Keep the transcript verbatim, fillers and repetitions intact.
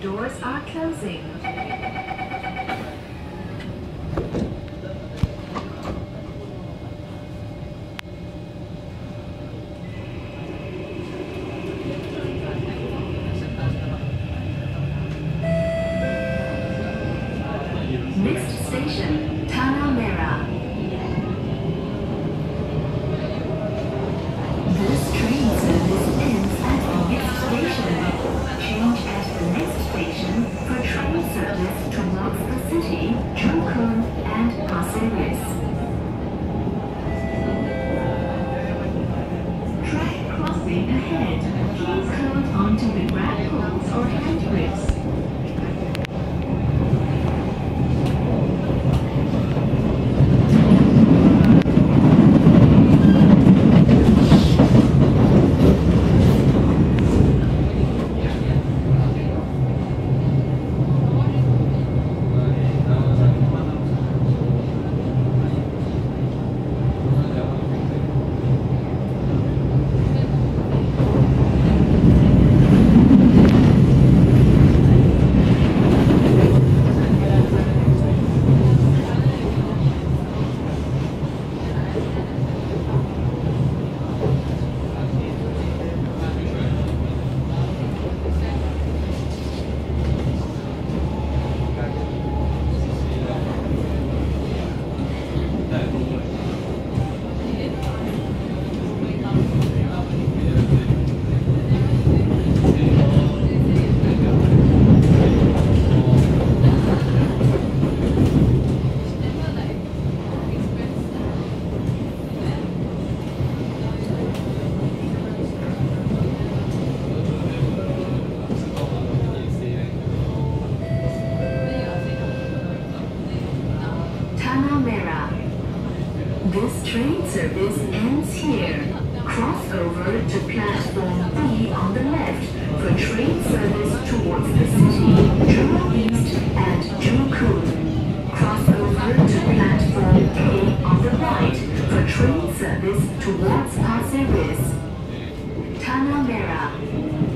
Doors are closing. Next station, Tanah Merah. This train service ends at the next station. Change at the next station for train service towards the city, Jungkook and Pasir Ris. Track crossing ahead. Please hold onto the grab poles or handgrips. Tanah Merah. This train service ends here. Cross over to platform B on the left for train service towards the city, Jurong East and Jungkook. Cross over to platform A on the right for train service towards Pasir Ris. Tanah Merah.